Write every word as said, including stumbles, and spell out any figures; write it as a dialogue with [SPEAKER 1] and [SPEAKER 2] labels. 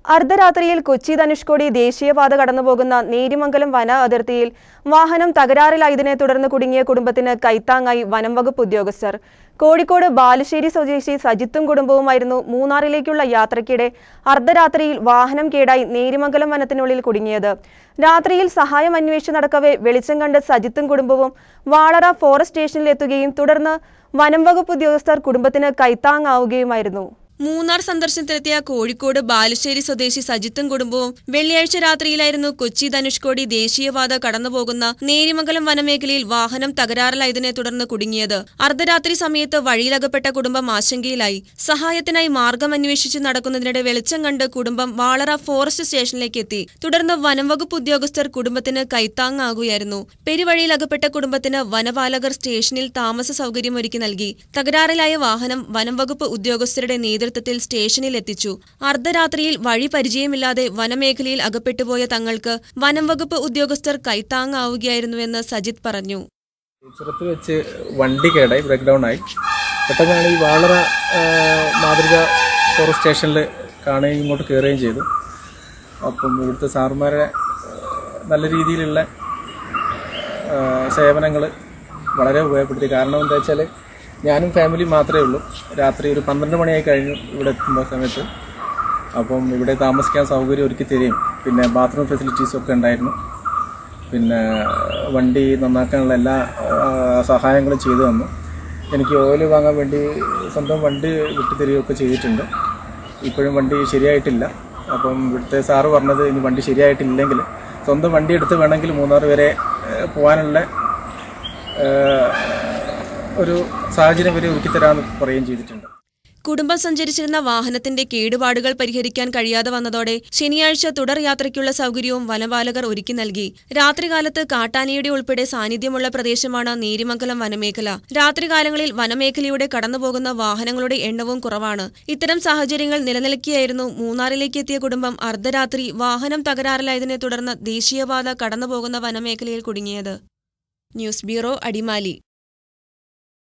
[SPEAKER 1] അർദ്ധരാത്രിയിൽ കൊച്ചി ധനുഷ്കോടി ദേശീയപാത കടന്നുപോകുന്ന നേര്യമംഗലം വന അതിർത്തിയിൽ വാഹനം തകരാറിലായതിനെ തുടർന്ന് കുടുങ്ങിയ കുടുംബത്തിന് കൈത്താങ്ങായി വനം വകുപ്പ് ഉദ്യോഗസ്ഥർ. കോഴിക്കോട് ബാലുശ്ശേരി സ്വദേശി സജിത്തും കുടുംബവുമായിരുന്നു മൂന്നാറിലേക്കുള്ള യാത്രയ്ക്കിടെ അർദ്ധരാത്രിയിൽ വാഹനം കേടായി നേര്യമംഗലം വനത്തിനുള്ളിൽ കുടുങ്ങിയത്. രാത്രിയിൽ സഹായം അന്വേഷിച്ച് നടക്കവേ വെളിച്ചം കണ്ട് സജിത്തും കുടുംബവും വാളറ ഫോറസ്റ്റ് സ്റ്റേഷനിലെത്തുകയും തുടർന്ന് വനം വകുപ്പ് ഉദ്യോഗസ്ഥർ കുടുംബത്തിന് കൈത്താങ്ങാവുകയുമായിരുന്നു. മൂന്നാർ സന്ദർശനത്തിലെത്തിയ കോഴിക്കോട് ബാലുശ്ശേരി സ്വദേശി സജിത്തും കുടുംബവും വെള്ളിയാഴ്ച രാത്രിയിലായിരുന്നു കൊച്ചി ധനുഷ്കോടി ദേശീയപാത കടന്നുപോകുന്ന നേര്യമംഗലം വനമേഖലയിൽ വാഹനം തകരാറിലായതിനെ തുടർന്ന് കുടുങ്ങിയത്. അർദ്ധരാത്രി സമയത്ത് വഴിയിലകപ്പെട്ട കുടുംബം ആശങ്കയിലായി. സഹായത്തിനായി മാർഗം അന്വേഷിച്ച് നടക്കുന്നതിനിടെ വെളിച്ചം കണ്ട് കുടുംബം വാളറ ഫോറസ്റ്റ് സ്റ്റേഷനിലേക്ക് എത്തി. തുടർന്ന് വനം വകുപ്പ് ഉദ്യോഗസ്ഥർ കുടുംബത്തിന് കൈത്താങ്ങാകുകയായിരുന്നു. പെരുവഴിയിലകപ്പെട്ട കുടുംബത്തിന് വനപാലകർ സ്റ്റേഷനിൽ താമസ സൗകര്യമൊരുക്കി നൽകി. തകരാറിലായ വാഹനം വനം വകുപ്പ് ഉദ്യോഗസ്ഥരുടെ നേതൃത്വത്തിൽ സ്റ്റേഷനിൽ എത്തിച്ചു. അർദ്ധരാത്രിയിൽ വഴി പരിചയമില്ലാതെ വനമേഖലയിൽ അകപ്പെട്ടുപോയ തങ്ങൾക്ക് വനം വകുപ്പ് ഉദ്യോഗസ്ഥർ കൈത്താങ്ങാവുകയായിരുന്നുവെന്ന് സജിത്ത് പറഞ്ഞു.
[SPEAKER 2] ചുരത്ത് വെച്ച് വണ്ടി കേടായി, ബ്രേക്ക് ഡൗൺ ആയി. പെട്ടെന്നാണ് ഈ വാളറ മാതൃക ഫോറസ്റ്റ് സ്റ്റേഷനിൽ കാണുകയും ഇങ്ങോട്ട് കയറുകയും ചെയ്തു. അപ്പം ഇവിടുത്തെ സാറുമാരെ നല്ല രീതിയിലുള്ള സേവനങ്ങൾ വളരെ ഉപയോഗപ്പെടുത്തി. കാരണം എന്താ വെച്ചാൽ ഞാനും ഫാമിലി മാത്രമേ ഉള്ളൂ. രാത്രി ഒരു പന്ത്രണ്ട് മണിയായി കഴിഞ്ഞു ഇവിടെ എത്തുന്ന സമയത്ത്. അപ്പം ഇവിടെ താമസിക്കാൻ സൗകര്യം ഒരുക്കി തരികയും പിന്നെ ബാത്റൂം ഫെസിലിറ്റീസും ഒക്കെ ഉണ്ടായിരുന്നു. പിന്നെ വണ്ടി നന്നാക്കാനുള്ള എല്ലാ സഹായങ്ങളും ചെയ്തു തന്നു. എനിക്ക് ഓയിൽ വാങ്ങാൻ വേണ്ടി സ്വന്തം വണ്ടി വിട്ടുതരികയൊക്കെ ചെയ്തിട്ടുണ്ട്. ഇപ്പോഴും വണ്ടി ശരിയായിട്ടില്ല. അപ്പം ഇവിടുത്തെ സാറ് പറഞ്ഞത് ഇനി വണ്ടി ശരിയായിട്ടില്ലെങ്കിൽ സ്വന്തം വണ്ടി എടുത്ത് വേണമെങ്കിൽ മൂന്നാർ വരെ പോകാനുള്ള ഒരു സാഹചര്യം വരെ ഒരുക്കിത്തരാമെന്ന് പറയുകയും ചെയ്തിട്ടുണ്ട്.
[SPEAKER 1] കുടുംബം സഞ്ചരിച്ചിരുന്ന വാഹനത്തിന്റെ കേടുപാടുകൾ പരിഹരിക്കാൻ കഴിയാതെ വന്നതോടെ ശനിയാഴ്ച തുടർ യാത്രയ്ക്കുള്ള സൗകര്യവും വനപാലകർ ഒരുക്കി നൽകി. രാത്രികാലത്ത് കാട്ടാനയുടെ ഉൾപ്പെടെ സാന്നിധ്യമുള്ള പ്രദേശമാണ് നേര്യമംഗലം വനമേഖല. രാത്രികാലങ്ങളിൽ വനമേഖലയുടെ കടന്നുപോകുന്ന വാഹനങ്ങളുടെ എണ്ണവും കുറവാണ്. ഇത്തരം സാഹചര്യങ്ങൾ നിലനിൽക്കെയായിരുന്നു മൂന്നാറിലേക്ക് എത്തിയ കുടുംബം അർദ്ധരാത്രി വാഹനം തകരാറിലായതിനെ തുടർന്ന് ദേശീയപാത കടന്നുപോകുന്ന വനമേഖലയിൽ കുടുങ്ങിയത്. News bureau, Adimali.